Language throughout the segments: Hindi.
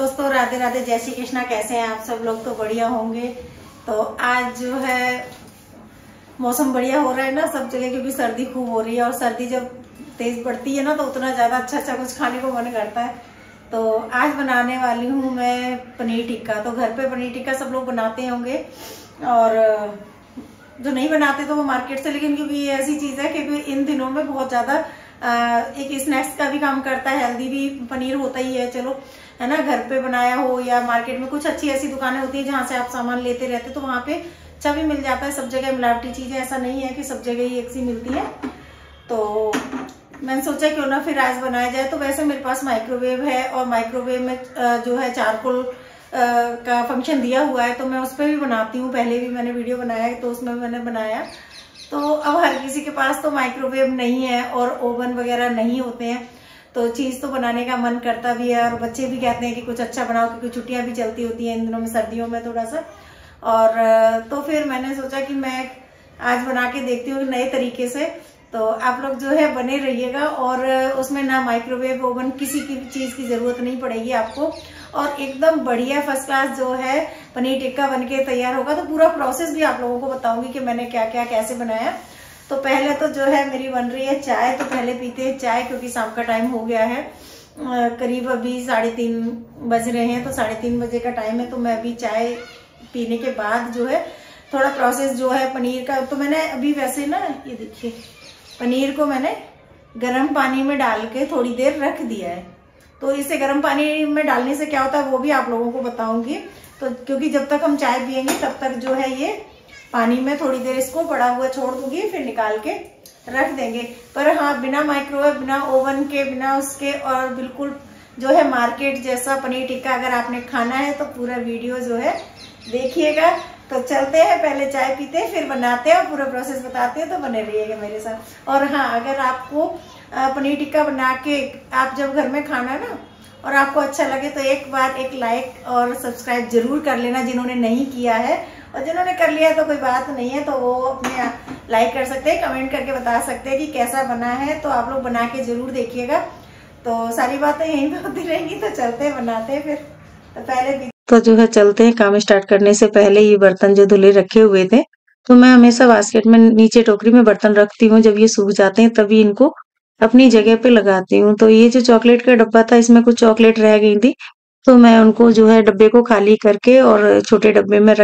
दोस्तों, राधे राधे, जय श्री कृष्णा। कैसे हैं आप सब लोग? तो बढ़िया होंगे। तो आज जो है मौसम बढ़िया हो रहा है ना सब जगह, क्योंकि सर्दी खूब हो रही है और सर्दी जब तेज बढ़ती है ना तो उतना ज्यादा अच्छा कुछ खाने को मन करता है। तो आज बनाने वाली हूँ मैं पनीर टिक्का। तो घर पे पनीर टिक्का सब लोग बनाते होंगे और जो नहीं बनाते तो वो मार्केट से, लेकिन क्योंकि ये ऐसी चीज है कि इन दिनों में बहुत ज्यादा एक स्नैक्स का भी काम करता है, हेल्दी भी पनीर होता ही है। चलो है ना, घर पे बनाया हो या मार्केट में कुछ अच्छी ऐसी दुकानें होती है जहां से आप सामान लेते रहते तो वहां पे अच्छा भी मिल जाता है। सब जगह मिलावटी चीजें ऐसा नहीं है कि सब जगह ही एक सी मिलती है। तो मैंने सोचा क्यों ना फिर आज बनाया जाए। तो वैसे मेरे पास माइक्रोवेव है और माइक्रोवेव में जो है चारकोल का फंक्शन दिया हुआ है, तो मैं उस पर भी बनाती हूँ। पहले भी मैंने वीडियो बनाया है तो उसमें मैंने बनाया। तो अब हर किसी के पास तो माइक्रोवेव नहीं है और ओवन वगैरह नहीं होते हैं, तो चीज तो बनाने का मन करता भी है और बच्चे भी कहते हैं कि कुछ अच्छा बनाओ, क्योंकि छुट्टियां भी चलती होती हैं इन दिनों में, सर्दियों में थोड़ा सा। और तो फिर मैंने सोचा कि मैं आज बना के देखती हूँ नए तरीके से। तो आप लोग जो है बने रहिएगा और उसमें ना माइक्रोवेव ओवन किसी की भी चीज की जरूरत नहीं पड़ेगी आपको, और एकदम बढ़िया फर्स्ट क्लास जो है पनीर टिक्का बनके तैयार होगा। तो पूरा प्रोसेस भी आप लोगों को बताऊंगी कि मैंने क्या क्या कैसे बनाया। तो पहले तो जो है मेरी बन रही है चाय। तो पहले पीते हैं चाय, क्योंकि शाम का टाइम हो गया है, करीब अभी 3:30 बज रहे हैं। तो 3:30 बजे का टाइम है। तो मैं अभी चाय पीने के बाद जो है थोड़ा प्रोसेस जो है पनीर का, तो मैंने अभी वैसे ना ये देखिए पनीर को मैंने गर्म पानी में डाल के थोड़ी देर रख दिया है। तो इसे गर्म पानी में डालने से क्या होता है वो भी आप लोगों को बताऊंगी। तो क्योंकि जब तक हम चाय पियेंगे तब तक जो है ये पानी में थोड़ी देर इसको पड़ा हुआ छोड़ दूंगी, फिर निकाल के रख देंगे। पर हाँ, बिना माइक्रोवेव, बिना ओवन के, बिना उसके, और बिल्कुल जो है मार्केट जैसा पनीर टिक्का अगर आपने खाना है तो पूरा वीडियो जो है देखिएगा। तो चलते हैं, पहले चाय पीते हैं फिर बनाते हैं और पूरा प्रोसेस बताते हैं। तो बने रहिएगा मेरे साथ। और हाँ, अगर आपको पनीर टिक्का बना के आप जब घर में खाना ना और आपको अच्छा लगे तो एक बार एक लाइक और सब्सक्राइब जरूर कर लेना, जिन्होंने नहीं किया है। और जिन्होंने कर लिया है तो कोई बात नहीं है, तो वो अपने लाइक कर सकते हैं, कमेंट करके बता सकते हैं कि कैसा बना है। तो आप लोग बना के जरूर देखिएगा। तो सारी बातें यहीं पे होती रहेंगी। तो चलते हैं, बनाते हैं फिर। तो पहले तो जो है चलते हैं। काम स्टार्ट करने से पहले ये बर्तन जो धुले रखे हुए थे, तो मैं हमेशा बास्केट में नीचे टोकरी में बर्तन रखती हूँ। जब ये सूख जाते हैं तभी इनको अपनी जगह पे लगाती हूँ। तो ये जो चॉकलेट का डब्बा था, इसमें कुछ चॉकलेट रह गई थी, तो मैं उनको जो है डब्बे को खाली करके और छोटे डब्बे में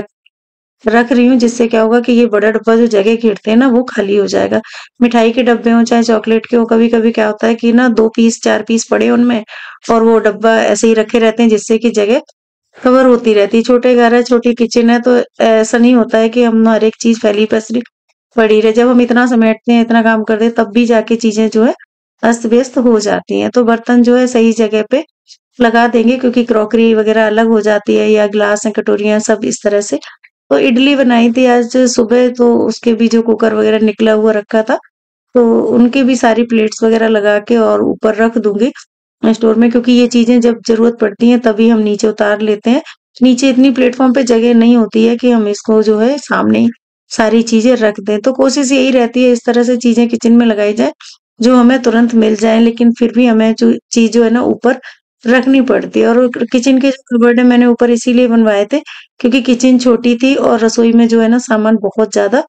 रख रही हूँ, जिससे क्या होगा कि ये बड़ा डब्बा जो जगह घेरते हैं ना वो खाली हो जाएगा। मिठाई के डब्बे हो चाहे चॉकलेट के हो, कभी कभी क्या होता है कि ना 2 पीस 4 पीस पड़े उनमें और वो डब्बा ऐसे ही रखे रहते हैं, जिससे कि जगह कवर होती रहती है। छोटे घर है, छोटी किचन है, तो ऐसा नहीं होता है कि हम हर एक चीज फैली पसरी पड़ी रहे। जब हम इतना समेटते हैं, इतना काम करते हैं, तब भी जाके चीजें जो है अस्त व्यस्त हो जाती हैं। तो बर्तन जो है सही जगह पे लगा देंगे, क्योंकि क्रॉकरी वगैरह अलग हो जाती है, या ग्लास है, कटोरियां, सब इस तरह से। तो इडली बनाई थी आज सुबह, तो उसके भी जो कुकर वगैरह निकला हुआ रखा था, तो उनके भी सारी प्लेट्स वगैरह लगा के और ऊपर रख दूंगी स्टोर में, क्योंकि ये चीजें जब जरूरत पड़ती हैं तभी हम नीचे उतार लेते हैं। नीचे इतनी प्लेटफॉर्म पे जगह नहीं होती है कि हम इसको जो है सामने ही सारी चीजें रख दें। तो कोशिश यही रहती है इस तरह से चीजें किचन में लगाई जाए जो हमें तुरंत मिल जाए, लेकिन फिर भी हमें जो चीज जो है ना ऊपर रखनी पड़ती है। और किचन के जो कबर्ड है मैंने ऊपर इसीलिए बनवाए थे क्योंकि किचन छोटी थी और रसोई में जो है ना सामान बहुत ज्यादा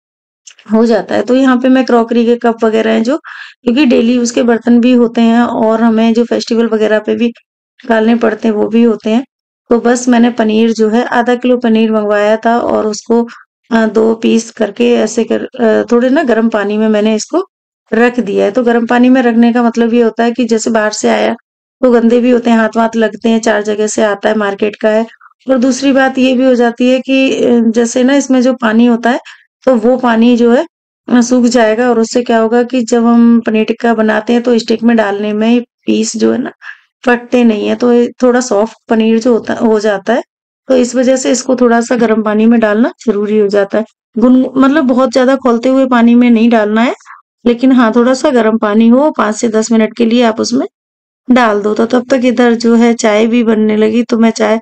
हो जाता है। तो यहाँ पे मैं क्रॉकरी के कप वगैरह हैं जो, क्योंकि डेली यूज के बर्तन भी होते हैं और हमें जो फेस्टिवल वगैरह पे भी डालने पड़ते हैं वो भी होते हैं। तो बस मैंने पनीर जो है आधा किलो पनीर मंगवाया था और उसको 2 पीस करके ऐसे थोड़े ना गर्म पानी में मैंने इसको रख दिया है। तो गर्म पानी में रखने का मतलब ये होता है कि जैसे बाहर से आया तो गंदे भी होते हैं, हाथ वाथ लगते हैं, 4 जगह से आता है, मार्केट का है। और दूसरी बात ये भी हो जाती है कि जैसे ना इसमें जो पानी होता है तो वो पानी जो है सूख जाएगा, और उससे क्या होगा कि जब हम पनीर टिक्का बनाते हैं तो स्टिक में डालने में पीस जो है ना फटते नहीं है, तो ये थोड़ा सॉफ्ट पनीर जो होता हो जाता है। तो इस वजह से इसको थोड़ा सा गर्म पानी में डालना जरूरी हो जाता है। गुन मतलब बहुत ज्यादा खौलते हुए पानी में नहीं डालना है, लेकिन हाँ थोड़ा सा गर्म पानी हो, 5 से 10 मिनट के लिए आप उसमें डाल दो। तो तब तक इधर जो है चाय भी बनने लगी। तो मैं चाय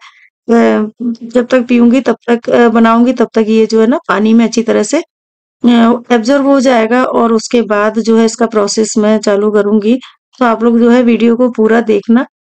जब तक पीऊंगी तब तक बनाऊंगी तब तक ये जो है ना पानी में अच्छी तरह से एब्जॉर्ब हो जाएगा, और उसके बाद जो है इसका प्रोसेस मैं चालू करूंगी। तो आप लोग जो है वीडियो को पूरा देखना,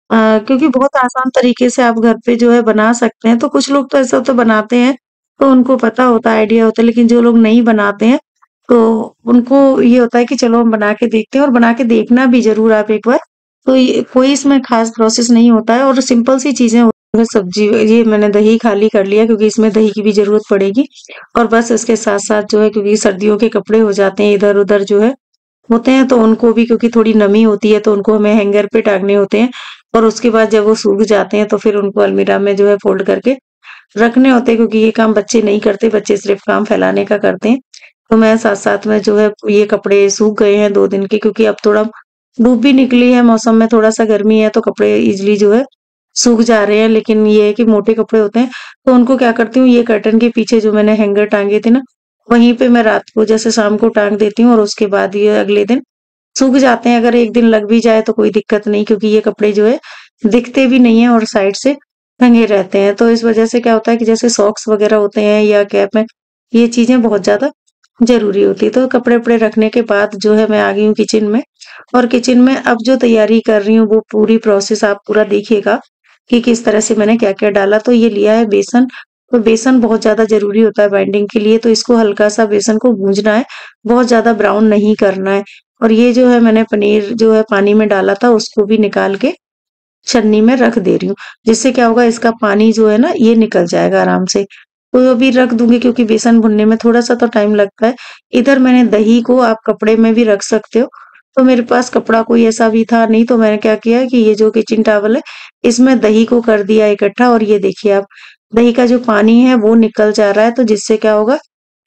क्योंकि बहुत आसान तरीके से आप घर पे जो है बना सकते हैं। तो कुछ लोग तो ऐसा तो बनाते हैं, तो उनको पता होता है, आइडिया होता है, लेकिन जो लोग नहीं बनाते हैं, तो उनको ये होता है कि चलो हम बना के देखते हैं, और बना के देखना भी ज़रूर आप एक बार। तो ये कोई इसमें ख़ास प्रोसेस नहीं होता है और सिंपल सी चीज़ें होती हैं। सब्ज़ी ये मैंने दही खाली कर लिया क्योंकि इसमें दही की भी ज़रूरत पड़ेगी, और बस इसके साथ-साथ जो है, क्योंकि सर्दियों के कपड़े हो जाते हैं इधर-उधर जो है होते हैं, तो उनको भी, क्योंकि थोड़ी नमी होती है, तो उनको हमें हैंगर पे टांगने होते हैं, और उसके बाद जब वो सूख जाते हैं तो फिर उनको अलमीरा में जो है फ़ोल्ड करके रखने होते हैं, क्योंकि ये काम बच्चे नहीं करते, बच्चे सिर्फ़ काम फैलाने का करते हैं। तो मैं साथ-साथ में जो है ये कपड़े सूख गए हैं 2 दिन के, क्योंकि अब थोड़ा धूप भी निकली है, मौसम में थोड़ा-सा गर्मी है, तो कपड़े ईज़िली जो है सूख जा रहे हैं। लेकिन ये है कि मोटे कपड़े होते हैं, तो उनको क्या करती हूँ, ये कर्टन के पीछे जो मैंने हैंगर टाँगे थे ना, वहीं पे मैं रात को जैसे शाम को टाँग देती हूँ, और उसके बाद ये अगले दिन सूख जाते हैं। अगर 1 दिन लग भी जाए तो कोई दिक्कत नहीं, क्योंकि ये कपड़े जो है दिखते भी नहीं है और साइड से टंगे रहते हैं। तो इस वजह से क्या होता है कि जैसे सॉक्स वगैरह होते हैं या कैप है, ये चीज़ें बहुत ज़्यादा ज़रूरी होती है। तो कपड़े-वपड़े रखने के बाद जो है मैं आ गई हूँ किचन में, और किचन में अब जो तैयारी कर रही हूँ वो पूरी प्रोसेस आप पूरा देखिएगा कि किस तरह से मैंने क्या-क्या डाला। तो ये लिया है बेसन, तो बेसन बहुत ज़्यादा ज़रूरी होता है बाइंडिंग के लिए, तो इसको हल्का-सा बेसन को भूनना है, बहुत ज़्यादा ब्राउन नहीं करना है। और ये जो है मैंने पनीर जो है पानी में डाला था, उसको भी निकाल के छन्नी में रख दे रही हूँ, जिससे क्या होगा, इसका पानी जो है ना ये निकल जाएगा आराम से। तो अभी रख दूँगी, क्योंकि बेसन भुनने में थोड़ा-सा तो टाइम लगता है। इधर मैंने दही को आप कपड़े में भी रख सकते हो, तो मेरे पास कपड़ा कोई ऐसा भी था नहीं, तो मैंने क्या किया कि ये जो किचन टॉवल है, इसमें दही को कर दिया इकट्ठा, और ये देखिए आप, दही का जो पानी है वो निकल जा रहा है, तो जिससे क्या होगा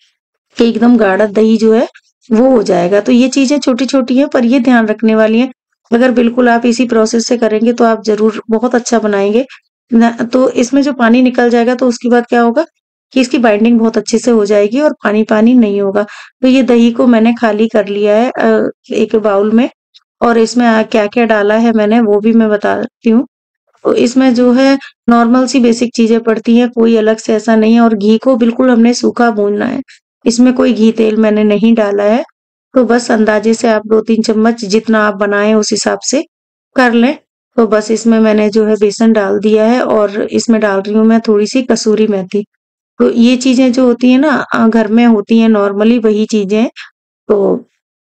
कि एकदम गाढ़ा दही जो है वो हो जाएगा। तो ये चीज़ें छोटी-छोटी हैं, पर ये ध्यान रखने वाली हैं। अगर बिल्कुल आप इसी प्रोसेस से करेंगे तो आप ज़रूर बहुत अच्छा बनाएँगे। न तो इसमें जो पानी निकल जाएगा, तो उसके बाद क्या होगा कि इसकी बाइंडिंग बहुत अच्छे से हो जाएगी और पानी-पानी नहीं होगा। तो ये दही को मैंने खाली कर लिया है एक बाउल में, और इसमें क्या-क्या डाला है मैंने वो भी मैं बताती हूँ। तो इसमें जो है नॉर्मल सी बेसिक चीज़ें पड़ती हैं, कोई अलग से ऐसा नहीं है, और घी को बिल्कुल हमने सूखा भूनना है। इसमें कोई घी तेल मैंने नहीं डाला है, तो बस अंदाज़े से आप 2-3 चम्मच जितना आप बनाएँ उस हिसाब से कर लें। तो बस इसमें मैंने जो है बेसन डाल दिया है, और इसमें डाल रही हूँ मैं थोड़ी-सी कसूरी मेथी। तो ये चीज़ें जो होती हैं ना घर में होती हैं नॉर्मली, वही चीज़ें हैं। तो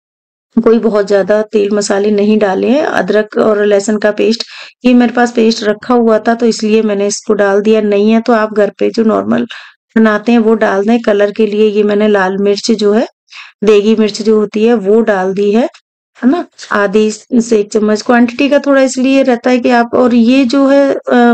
कोई बहुत ज़्यादा तेल मसाले नहीं डाले हैं। अदरक और लहसुन का पेस्ट, ये मेरे पास पेस्ट रखा हुआ था, तो इसलिए मैंने इसको डाल दिया। नहीं है तो आप घर पे जो नॉर्मल बनाते हैं वो डाल दें। कलर के लिए ये मैंने लाल मिर्च जो है, देगी मिर्च जो होती है वो डाल दी है ना? आधी से 1 चम्मच, क्वांटिटी का थोड़ा इसलिए रहता है कि आप, और ये जो है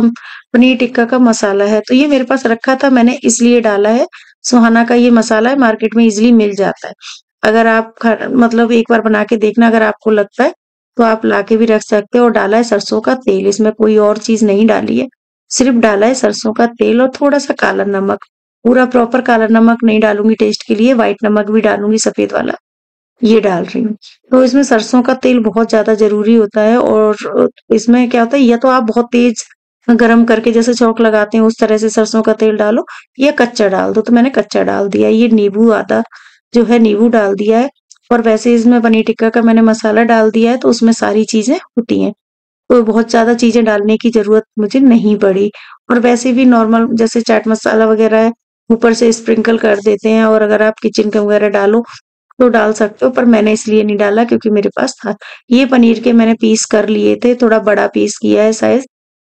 पनीर टिक्का का मसाला है, तो ये मेरे पास रखा था, मैंने इसलिए डाला है। सुहाना का ये मसाला है, मार्केट में इज़िली मिल जाता है। अगर आप मतलब एक बार बना के देखना, अगर आपको लगता है तो आप लाके भी रख सकते हो। और डाला है सरसों का तेल, इसमें कोई और चीज़ नहीं डाली है, सिर्फ़ डाला है सरसों का तेल और थोड़ा-सा काला नमक। पूरा प्रॉपर काला नमक नहीं डालूँगी टेस्ट के लिए, व्हाइट नमक भी डालूँगी, सफ़ेद वाला, ये डाल रही हूँ। तो इसमें सरसों का तेल बहुत ज़्यादा ज़रूरी होता है, और इसमें क्या होता है, या तो आप बहुत तेज़ गरम करके जैसे छौंक लगाते हैं उस तरह से सरसों का तेल डालो, या कच्चा डाल दो। तो मैंने कच्चा डाल दिया। ये नींबू आधा जो है नींबू डाल दिया है, और वैसे इसमें पनीर टिक्का का मैंने मसाला डाल दिया है, तो उसमें सारी चीज़ें होती हैं। तो बहुत ज़्यादा चीज़ें डालने की ज़रूरत मुझे नहीं पड़ी, और वैसे भी नॉर्मल जैसे चाट मसाला वगैरह है, ऊपर से स्प्रिंकल कर देते हैं, और अगर आप किचन किंग वगैरह डालो तो डाल सकते हो, पर मैंने इसलिए नहीं डाला क्योंकि मेरे पास था। ये पनीर के मैंने पीस कर लिए थे, थोड़ा बड़ा पीस किया है साइज़,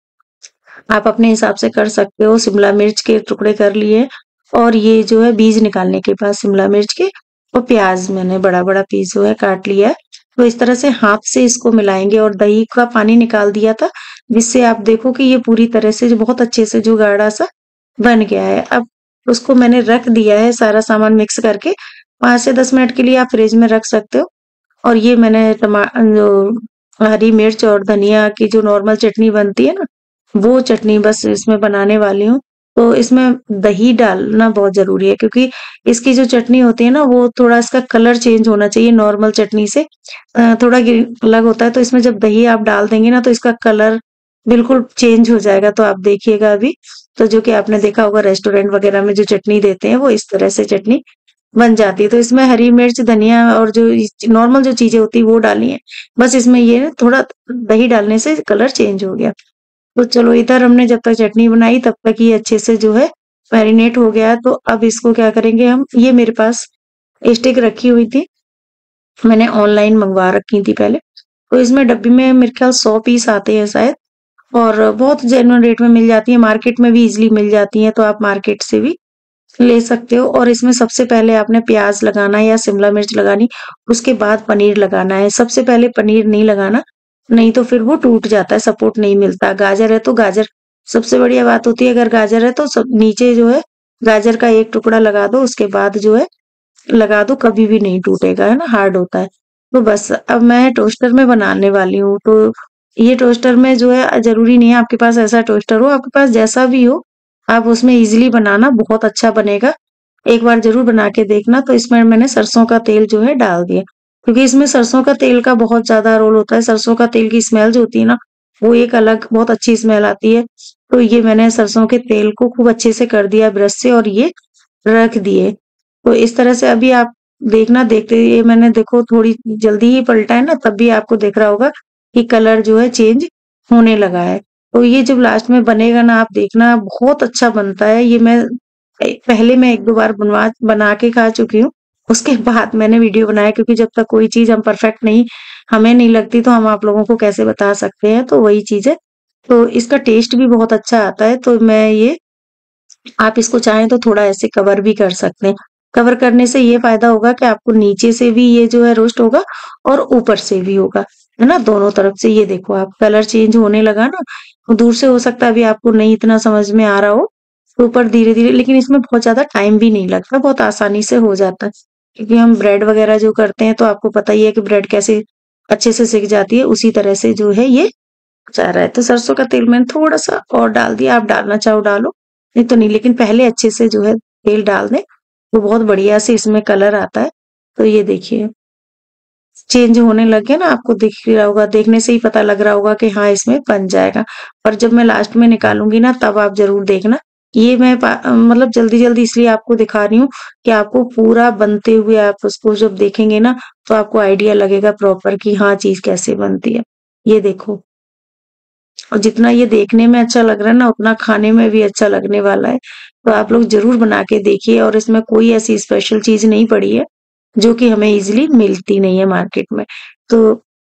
आप अपने हिसाब से कर सकते हो। शिमला मिर्च के टुकड़े कर लिए, और ये जो है बीज निकालने के बाद शिमला मिर्च के, और प्याज मैंने बड़ा-बड़ा पीस जो है काट लिया है। तो इस तरह से हाथ से इसको मिलाएँगे, और दही का पानी निकाल दिया था, जिससे आप देखो कि ये पूरी तरह से जो बहुत अच्छे से जो गाढ़ा-सा बन गया है। अब उसको मैंने रख दिया है सारा सामान मिक्स करके, 5 से 10 मिनट के लिए आप फ्रिज में रख सकते हो। और ये मैंने जो हरी मिर्च और धनिया की जो नॉर्मल चटनी बनती है ना, वो चटनी बस इसमें बनाने वाली हूँ। तो इसमें दही डालना बहुत ज़रूरी है, क्योंकि इसकी जो चटनी होती है ना, वो थोड़ा इसका कलर चेंज होना चाहिए नॉर्मल चटनी से, थोड़ा ग्रीन अलग होता है। तो इसमें जब दही आप डाल देंगे ना, तो इसका कलर बिल्कुल चेंज हो जाएगा। तो आप देखिएगा अभी, तो जो कि आपने देखा होगा रेस्टोरेंट वगैरह में जो चटनी देते हैं, वो इस तरह से चटनी बन जाती है। तो इसमें हरी मिर्च, धनिया और जो नॉर्मल जो चीजें होती है वो डाली है। बस इसमें ये थोड़ा दही डालने से कलर चेंज हो गया। तो चलो इधर हमने जब तक चटनी बनाई तब तक ये अच्छे से जो है मैरिनेट हो गया। तो अब इसको क्या करेंगे हम, ये मेरे पास स्टिक रखी हुई थी, मैंने ऑनलाइन मंगवा रखी थी पहले। तो इसमें डब्बी में मेरे ख्याल 100 पीस आते हैं शायद, और बहुत जेन्युइन रेट में मिल जाती है, मार्केट में भी इजीली मिल जाती है, तो आप मार्केट से भी ले सकते हो। और इसमें सबसे पहले आपने प्याज लगाना है या शिमला मिर्च लगानी, उसके बाद पनीर लगाना है। सबसे पहले पनीर नहीं लगाना, नहीं तो फिर वो टूट जाता है, सपोर्ट नहीं मिलता। गाजर है तो गाजर सबसे बढ़िया बात होती है, अगर गाजर है तो सब नीचे जो है गाजर का एक टुकड़ा लगा दो, उसके बाद जो है लगा दो, कभी भी नहीं टूटेगा, है ना, हार्ड होता है। तो बस अब मैं टोस्टर में बनाने वाली हूँ। तो ये टोस्टर में जो है जरूरी नहीं है आपके पास ऐसा टोस्टर हो, आपके पास जैसा भी हो आप उसमें इजीली बनाना, बहुत अच्छा बनेगा। एक बार जरूर बना के देखना। तो इसमें मैंने सरसों का तेल जो है डाल दिया, क्योंकि इसमें सरसों का तेल का बहुत ज्यादा रोल होता है। सरसों का तेल की स्मेल जो होती है ना, वो एक अलग बहुत अच्छी स्मेल आती है। तो ये मैंने सरसों के तेल को खूब अच्छे से कर दिया ब्रश से, और ये रख दिए। तो इस तरह से अभी आप देखना, देखते ये मैंने देखो थोड़ी जल्दी ही पलटा है ना, तब भी आपको दिख रहा होगा कि कलर जो है चेंज होने लगा है। तो ये जब लास्ट में बनेगा ना, आप देखना बहुत अच्छा बनता है। ये पहले मैं 1-2 बार बना के खा चुकी हूँ, उसके बाद मैंने वीडियो बनाया, क्योंकि जब तक कोई चीज हम परफेक्ट नहीं, हमें नहीं लगती, तो हम आप लोगों को कैसे बता सकते हैं। तो वही चीज है। तो इसका टेस्ट भी बहुत अच्छा आता है। तो मैं ये, आप इसको चाहें तो थोड़ा ऐसे कवर भी कर सकते हैं। कवर करने से ये फायदा होगा कि आपको नीचे से भी ये जो है रोस्ट होगा और ऊपर से भी होगा, है ना, दोनों तरफ से। ये देखो आप कलर चेंज होने लगा ना, तो दूर से हो सकता है अभी आपको नहीं इतना समझ में आ रहा हो, तो ऊपर धीरे धीरे, लेकिन इसमें बहुत ज्यादा टाइम भी नहीं लगता, बहुत आसानी से हो जाता है। क्योंकि हम ब्रेड वगैरह जो करते हैं तो आपको पता ही है कि ब्रेड कैसे अच्छे से सिक जाती है, उसी तरह से जो है ये जा रहा है। तो सरसों का तेल मैंने थोड़ा सा और डाल दिया, आप डालना चाहो डालो, नहीं तो नहीं, लेकिन पहले अच्छे से जो है तेल डाल दें, तो बहुत बढ़िया से इसमें कलर आता है। तो ये देखिए चेंज होने लग गया ना, आपको दिख रहा होगा, देखने से ही पता लग रहा होगा कि हाँ इसमें बन जाएगा। और जब मैं लास्ट में निकालूंगी ना, तब आप जरूर देखना। ये मैं मतलब जल्दी जल्दी इसलिए आपको दिखा रही हूँ कि आपको पूरा बनते हुए आप उसको जब देखेंगे ना, तो आपको आइडिया लगेगा प्रॉपर कि हाँ चीज कैसे बनती है। ये देखो, और जितना ये देखने में अच्छा लग रहा है ना, उतना खाने में भी अच्छा लगने वाला है। तो आप लोग जरूर बना के देखिए। और इसमें कोई ऐसी स्पेशल चीज नहीं पड़ी है जो कि हमें इजीली मिलती नहीं है मार्केट में। तो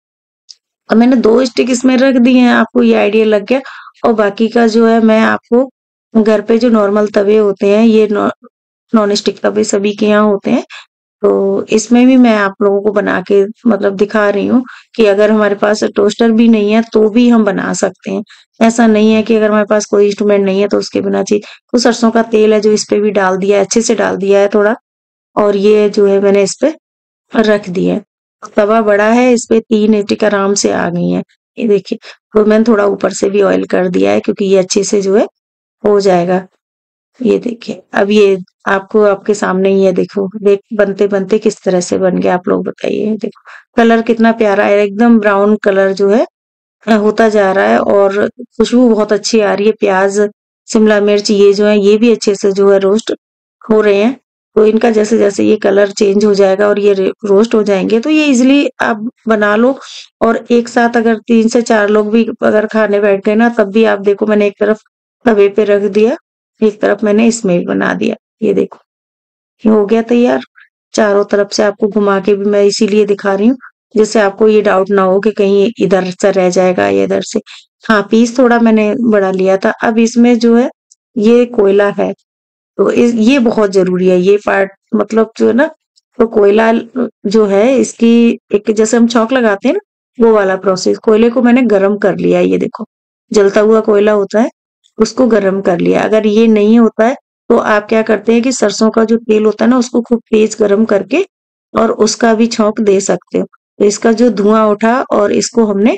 अब मैंने 2 स्टिक इसमें रख दिए हैं, आपको ये आइडिया लग गया। और बाकी का जो है मैं आपको घर पे जो नॉर्मल तवे होते हैं, ये नॉन स्टिक तवे सभी के यहाँ होते हैं, तो इसमें भी मैं आप लोगों को बना के मतलब दिखा रही हूँ कि अगर हमारे पास टोस्टर भी नहीं है तो भी हम बना सकते हैं। ऐसा नहीं है कि अगर हमारे पास कोई इंस्ट्रूमेंट नहीं है तो उसके बिना चाहिए। तो सरसों का तेल है जो इस पे भी डाल दिया है, अच्छे से डाल दिया है थोड़ा, और ये जो है मैंने इस पे रख दिया है। तवा बड़ा है, इस पे 3 स्टिक आराम से आ गई है, ये देखिए। तो मैंने थोड़ा ऊपर से भी ऑयल कर दिया है, क्योंकि ये अच्छे से जो है हो जाएगा। ये देखिए अब ये आपको आपके सामने ही है, देखो देख बनते बनते किस तरह से बन गया, आप लोग बताइए। देखो कलर कितना प्यारा है, एकदम ब्राउन कलर जो है होता जा रहा है, और खुशबू बहुत अच्छी आ रही है। प्याज, शिमला मिर्च ये जो है ये भी अच्छे से जो है रोस्ट हो रहे हैं। तो इनका जैसे जैसे ये कलर चेंज हो जाएगा और ये रोस्ट हो जाएंगे, तो ये इजिली आप बना लो। और एक साथ अगर 3 से 4 लोग भी अगर खाने बैठ गए ना, तब भी आप देखो मैंने एक तरफ तवे पे रख दिया, एक तरफ मैंने इसमें भी बना दिया। ये देखो ये हो गया तैयार। चारों तरफ से आपको घुमा के भी मैं इसीलिए दिखा रही हूँ, जिससे आपको ये डाउट ना हो कि कहीं इधर से रह जाएगा या इधर से। हाँ पीस थोड़ा मैंने बड़ा लिया था। अब इसमें जो है ये कोयला है, तो ये बहुत जरूरी है ये पार्ट, मतलब जो है ना, तो कोयला जो है इसकी एक जैसे हम चौक लगाते हैं ना, वो वाला प्रोसेस, कोयले को मैंने गरम कर लिया है। ये देखो जलता हुआ कोयला होता है, उसको गरम कर लिया। अगर ये नहीं होता है तो आप क्या करते हैं कि सरसों का जो तेल होता है ना, उसको खूब तेज गरम करके और उसका भी छौंक दे सकते हो। तो इसका जो धुआं उठा और इसको हमने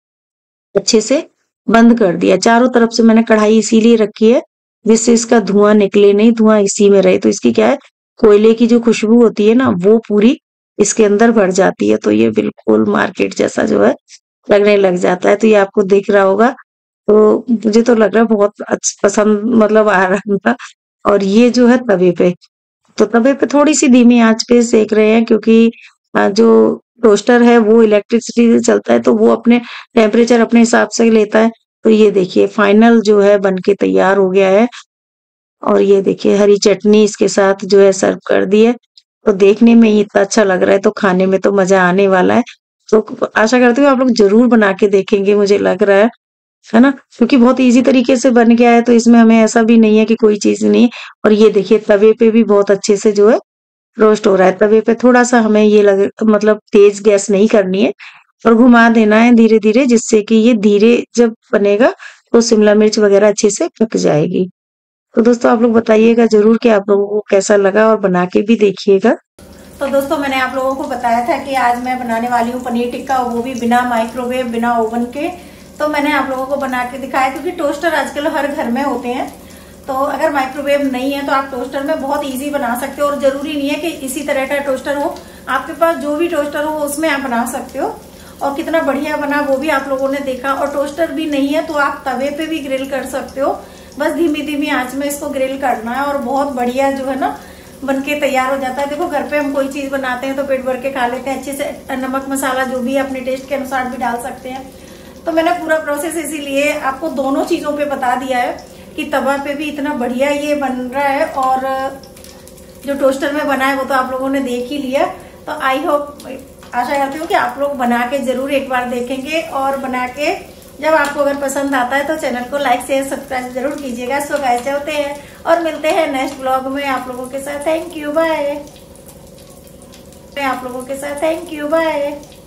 अच्छे से बंद कर दिया। चारों तरफ से मैंने कढ़ाई इसीलिए रखी है जिससे इसका धुआं निकले नहीं, धुआं इसी में रहे। तो इसकी क्या है, कोयले की जो खुशबू होती है ना, वो पूरी इसके अंदर भर जाती है। तो ये बिल्कुल मार्केट जैसा जो है लगने लग जाता है। तो ये आपको दिख रहा होगा। तो मुझे तो लग रहा है बहुत पसंद मतलब आ रहा था। और ये जो है तवे पे तो तवे पे थोड़ी सी धीमी आंच पे सेक रहे हैं, क्योंकि जो टोस्टर है वो इलेक्ट्रिसिटी से चलता है, तो वो अपने टेम्परेचर अपने हिसाब से लेता है। तो ये देखिए फाइनल जो है बनके तैयार हो गया है। और ये देखिए हरी चटनी इसके साथ जो है सर्व कर दी है। तो देखने में ही इतना अच्छा लग रहा है, तो खाने में तो मजा आने वाला है। तो आशा करती हूँ आप लोग जरूर बना के देखेंगे, मुझे लग रहा है ना, क्योंकि बहुत इजी तरीके से बन गया है, तो इसमें हमें ऐसा भी नहीं है कि कोई चीज नहीं। और ये देखिए तवे पे भी बहुत अच्छे से जो है रोस्ट हो रहा है। तवे पे थोड़ा सा हमें ये लगे, मतलब तेज गैस नहीं करनी है, और घुमा देना है धीरे धीरे, जिससे कि ये धीरे जब बनेगा तो शिमला मिर्च वगैरह अच्छे से पक जाएगी। तो दोस्तों आप लोग बताइएगा जरूर कि आप लोगों को कैसा लगा, और बना के भी देखिएगा। तो दोस्तों मैंने आप लोगों को बताया था कि आज मैं बनाने वाली हूँ पनीर टिक्का, वो भी बिना माइक्रोवेव बिना ओवन के। तो मैंने आप लोगों को बना के दिखाया, क्योंकि टोस्टर आजकल हर घर में होते हैं। तो अगर माइक्रोवेव नहीं है तो आप टोस्टर में बहुत इजी बना सकते हो, और जरूरी नहीं है कि इसी तरह का टोस्टर हो, आपके पास जो भी टोस्टर हो उसमें आप बना सकते हो। और कितना बढ़िया बना वो भी आप लोगों ने देखा। और टोस्टर भी नहीं है तो आप तवे पे भी ग्रिल कर सकते हो, बस धीमी धीमी आंच में इसको ग्रिल करना है, और बहुत बढ़िया जो है ना बनके तैयार हो जाता है। देखो घर पे हम कोई चीज बनाते हैं तो पेट भर के खा लेते हैं अच्छे से, नमक मसाला जो भी अपने टेस्ट के अनुसार भी डाल सकते हैं। तो मैंने पूरा प्रोसेस इसीलिए आपको दोनों चीजों पे बता दिया है कि तवा पे भी इतना बढ़िया ये बन रहा है, और जो टोस्टर में बना है वो तो आप लोगों ने देख ही लिया। तो आई होप, आशा करती हूँ कि आप लोग बना के जरूर एक बार देखेंगे, और बना के जब आपको अगर पसंद आता है तो चैनल को लाइक शेयर सब्सक्राइब जरूर कीजिएगा। सो गाइस चलते हैं और मिलते हैं नेक्स्ट ब्लॉग में आप लोगों के साथ। Thank you, bye. आप लोगों के साथ थैंक यू, बाय।